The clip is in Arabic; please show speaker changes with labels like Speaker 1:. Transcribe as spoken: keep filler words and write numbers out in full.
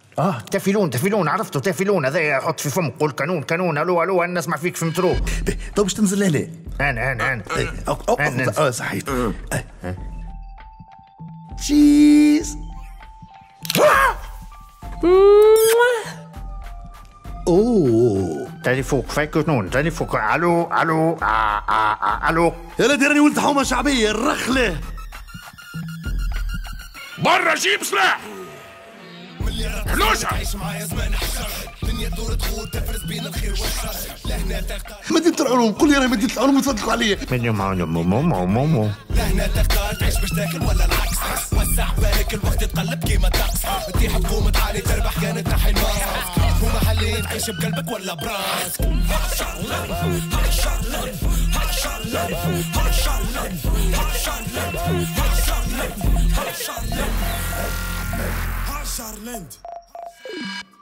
Speaker 1: اه تافلون تافلون عرفته تافلون هذا يحط في فمك قول كانون كانون الو الو انا نسمع فيك فهمتروك.
Speaker 2: تو باش تنزل هنا.
Speaker 1: انا انا انا
Speaker 2: اه صحيت. تشيز. اوه
Speaker 1: تاني فوق فايك كانون تاني فوق الو الو آه آه آه الو
Speaker 2: يلا ديرني ولد حومه شعبيه الرخله.
Speaker 3: برا جيب سلاح حلوشة.
Speaker 2: مدينة العلوم قول لي انا مدينة العلوم تصدقوا عليا.
Speaker 1: من يوم مو مو مو مو مو
Speaker 4: لهنا تختار تعيش باش تاكل ولا العكس. وسع بالك الوقت تقلب كيما طقس. تطيح حكومة عالي تربح كانت تنحي الماس. هما حلين تعيش بقلبك ولا براسك. Hardsharland.